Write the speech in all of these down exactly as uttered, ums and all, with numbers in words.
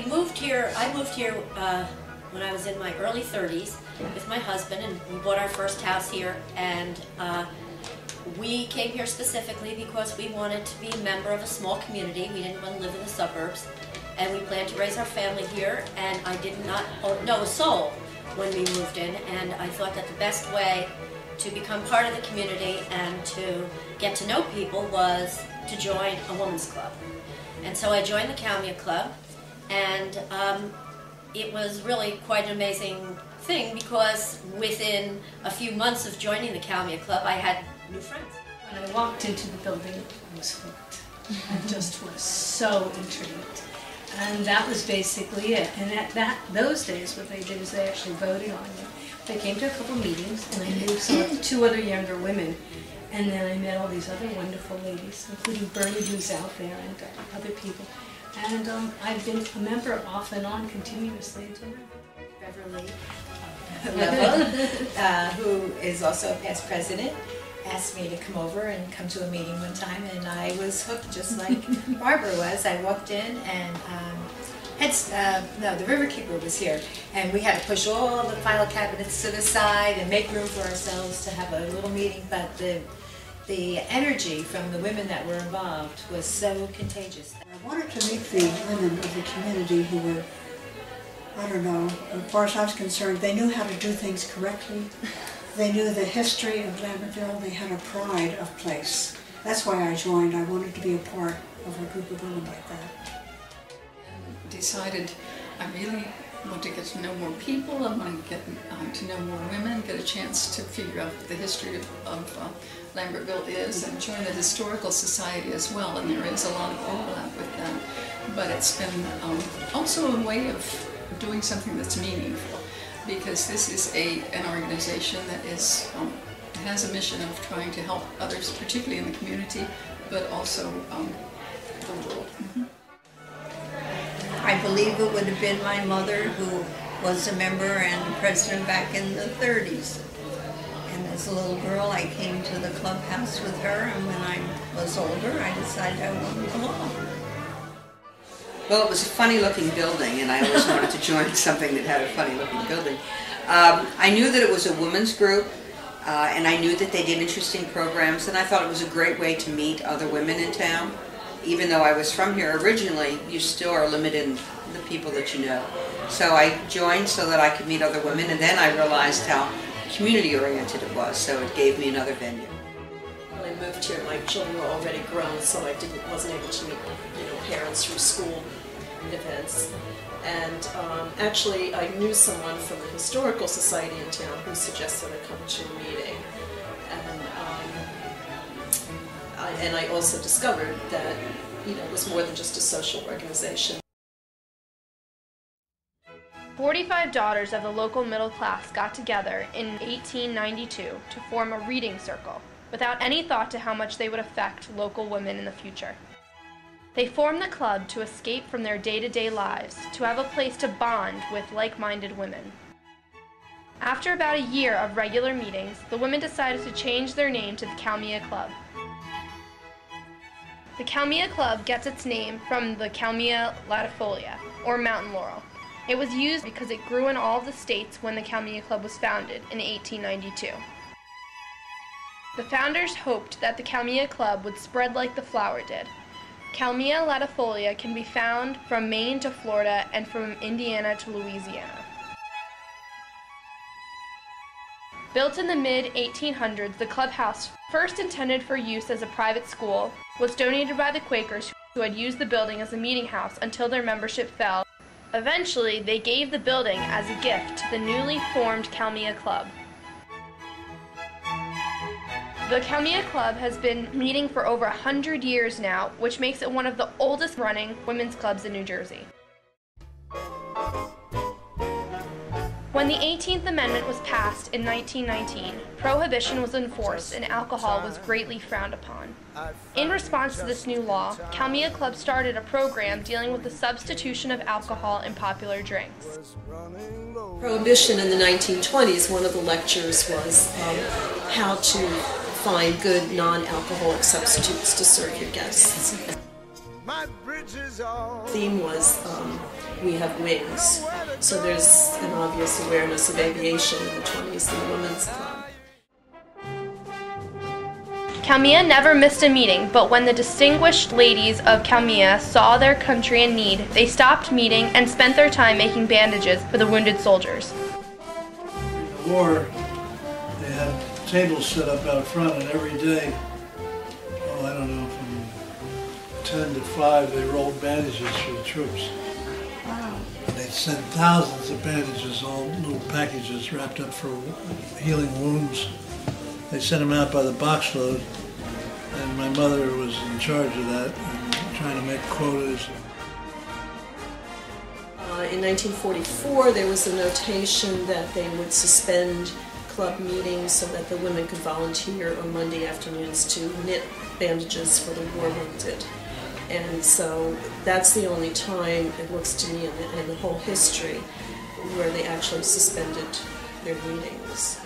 moved here, I moved here uh, when I was in my early thirties with my husband, and we bought our first house here, and uh, we came here specifically because we wanted to be a member of a small community. We didn't want to live in the suburbs, and we planned to raise our family here, and I did not know a soul when we moved in, and I thought that the best way to become part of the community and to get to know people was to join a women's club. And so I joined the Kalmia Club, and um, it was really quite an amazing thing because within a few months of joining the Kalmia Club, I had new friends. When I walked into the building, I was hooked. I just was so intrigued. And that was basically it. And at that, those days, what they did is they actually voted on you. They came to a couple meetings, and I knew some, two other younger women. And then I met all these other wonderful ladies, including Bernie, who's out there, and uh, other people. And um, I've been a member off and on continuously until now. Beverly Level, uh, who is also a past president, asked me to come over and come to a meeting one time, and I was hooked just like Barbara was. I walked in and um, had, uh, no, the Riverkeeper was here, and we had to push all the file cabinets to the side and make room for ourselves to have a little meeting, but the, the energy from the women that were involved was so contagious. I wanted to meet the women of the community who were, I don't know, as far as I was concerned, they knew how to do things correctly. They knew the history of Lambertville. They had a pride of place. That's why I joined. I wanted to be a part of a group of women like that. Decided I really want to get to know more people. I want to get um, to know more women, get a chance to figure out what the history of, of uh, Lambertville is, and join the Historical Society as well, and there is a lot of overlap with them. But it's been um, also a way of doing something that's meaningful, because this is a an organization that is um, has a mission of trying to help others, particularly in the community, but also um, the world. Mm-hmm. I believe it would have been my mother who was a member and president back in the thirties. And as a little girl, I came to the clubhouse with her, and when I was older, I decided I wanted to belong. Well, it was a funny-looking building, and I always wanted to join something that had a funny-looking building. Um, I knew that it was a women's group, uh, and I knew that they did interesting programs, and I thought it was a great way to meet other women in town. Even though I was from here originally, you still are limited in the people that you know. So I joined so that I could meet other women, and then I realized how community-oriented it was, so it gave me another venue. When I moved here, my children were already grown, so I didn't wasn't able to meet, you know, parents through school events. And um, actually, I knew someone from the Historical Society in town who suggested I come to a meeting. And um, I, and I also discovered that, you know, it was more than just a social organization. forty-five daughters of the local middle class got together in eighteen ninety-two to form a reading circle, without any thought to how much they would affect local women in the future. They formed the club to escape from their day-to-day lives, to have a place to bond with like-minded women. After about a year of regular meetings, the women decided to change their name to the Kalmia Club. The Kalmia Club gets its name from the Kalmia latifolia, or mountain laurel. It was used because it grew in all of the states when the Kalmia Club was founded in eighteen ninety-two. The founders hoped that the Kalmia Club would spread like the flower did. Kalmia latifolia can be found from Maine to Florida and from Indiana to Louisiana. Built in the mid eighteen hundreds, the clubhouse, first intended for use as a private school, was donated by the Quakers who had used the building as a meeting house until their membership fell. Eventually, they gave the building as a gift to the newly formed Kalmia Club. The Kalmia Club has been meeting for over a hundred years now, which makes it one of the oldest running women's clubs in New Jersey. When the eighteenth Amendment was passed in nineteen nineteen, prohibition was enforced and alcohol was greatly frowned upon. In response to this new law, Kalmia Club started a program dealing with the substitution of alcohol in popular drinks. Prohibition in the nineteen twenties, one of the lectures was um, how to find good non-alcoholic substitutes to serve your guests. The theme was um, we have wings. So there's an obvious awareness of aviation in the twenties in the Women's Club. Kalmia never missed a meeting, but when the distinguished ladies of Kalmia saw their country in need, they stopped meeting and spent their time making bandages for the wounded soldiers. In the war, they had tables set up out front, and every day, oh, I don't know, from ten to five, they rolled bandages for the troops. Wow. And they'd send thousands of bandages, all little packages wrapped up for healing wounds. They sent them out by the box load, and my mother was in charge of that, and trying to make quotas. Uh, in nineteen forty-four, there was a notation that they would suspend club meetings so that the women could volunteer on Monday afternoons to knit bandages for the war wounded. And so that's the only time, it looks to me, in the, in the whole history, where they actually suspended their meetings.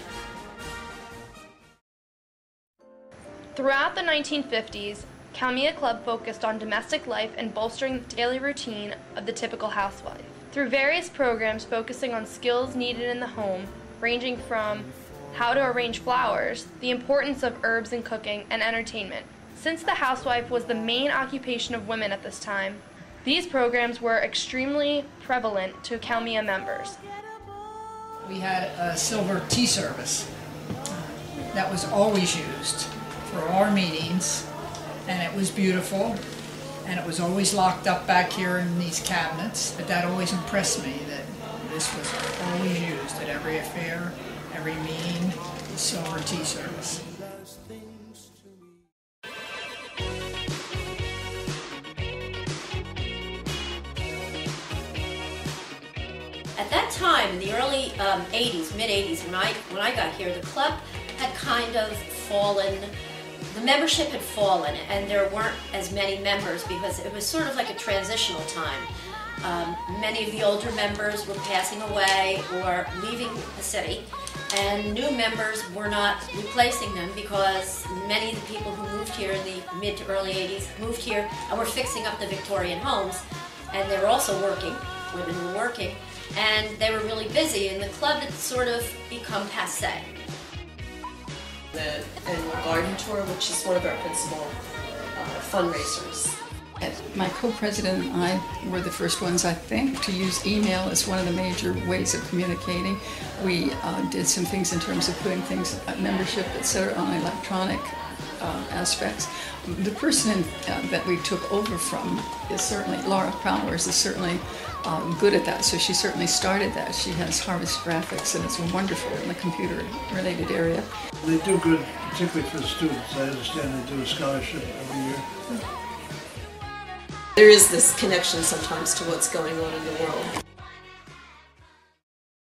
Throughout the nineteen fifties, Kalmia Club focused on domestic life and bolstering the daily routine of the typical housewife. Through various programs focusing on skills needed in the home, ranging from how to arrange flowers, the importance of herbs in cooking, and entertainment. Since the housewife was the main occupation of women at this time, these programs were extremely prevalent to Kalmia members. We had a silver tea service that was always used for our meetings, and it was beautiful, and it was always locked up back here in these cabinets. But that always impressed me, that this was always used at every affair, every meeting, the silver tea service. At that time, in the early um, eighties, mid eighties, when I, when I got here, the club had kind of fallen. The membership had fallen, and there weren't as many members because it was sort of like a transitional time. Um, many of the older members were passing away or leaving the city, and new members were not replacing them because many of the people who moved here in the mid to early eighties moved here and were fixing up the Victorian homes, and they were also working, women were working, and they were really busy, and the club had sort of become passé. The annual garden tour, which is one of our principal uh, fundraisers. My co-president and I were the first ones, I think, to use email as one of the major ways of communicating. We uh, did some things in terms of putting things, uh, membership, et cetera, on electronic uh, aspects. The person uh, that we took over from is certainly, Laura Prowlers is certainly um, good at that, so she certainly started that. She has Harvest Graphics, and it's wonderful in the computer-related area. They do good, particularly for the students. I understand they do a scholarship every year. There is this connection sometimes to what's going on in the world.